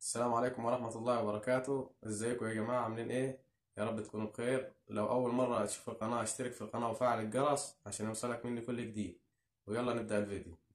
السلام عليكم ورحمة الله وبركاته. ازيكم يا جماعة؟ عاملين ايه؟ يا رب تكونوا بخير. لو أول مرة تشوف القناة اشترك في القناة وفعل الجرس عشان يوصلك مني كل جديد. ويلا نبدأ الفيديو.